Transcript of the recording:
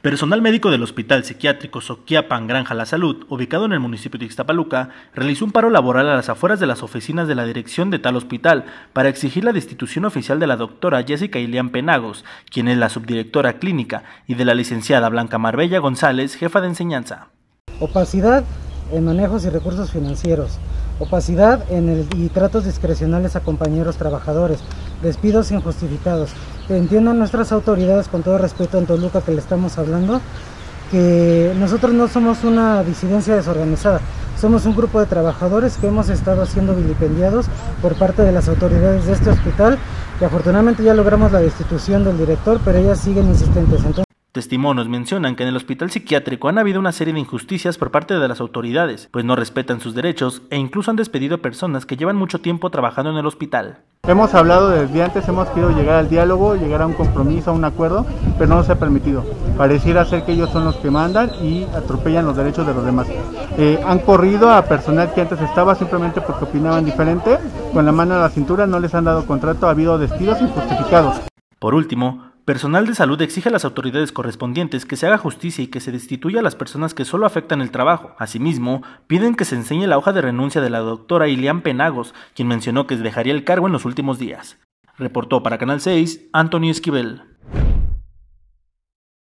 Personal médico del Hospital Psiquiátrico Soquiapan Granja La Salud, ubicado en el municipio de Ixtapaluca, realizó un paro laboral a las afueras de las oficinas de la dirección de tal hospital para exigir la destitución oficial de la doctora Jessica Ilián Penagos, quien es la subdirectora clínica, y de la licenciada Blanca Marbella González, jefa de enseñanza. Opacidad en manejos y recursos financieros, opacidad y tratos discrecionales a compañeros trabajadores, despidos injustificados. Que entiendan nuestras autoridades, con todo respeto en Toluca que le estamos hablando, que nosotros no somos una disidencia desorganizada, somos un grupo de trabajadores que hemos estado siendo vilipendiados por parte de las autoridades de este hospital, que afortunadamente ya logramos la destitución del director, pero ellas siguen insistentes. Testimonios mencionan que en el hospital psiquiátrico han habido una serie de injusticias por parte de las autoridades, pues no respetan sus derechos e incluso han despedido a personas que llevan mucho tiempo trabajando en el hospital. Hemos hablado desde antes, hemos querido llegar al diálogo, llegar a un compromiso, a un acuerdo, pero no se ha permitido. Pareciera ser que ellos son los que mandan y atropellan los derechos de los demás. Han corrido a personal que antes estaba simplemente porque opinaban diferente, con la mano a la cintura, no les han dado contrato, ha habido despidos injustificados. Por último, personal de salud exige a las autoridades correspondientes que se haga justicia y que se destituya a las personas que solo afectan el trabajo. Asimismo, piden que se enseñe la hoja de renuncia de la doctora Ilián Penagos, quien mencionó que dejaría el cargo en los últimos días. Reportó para Canal 6, Antonio Esquivel.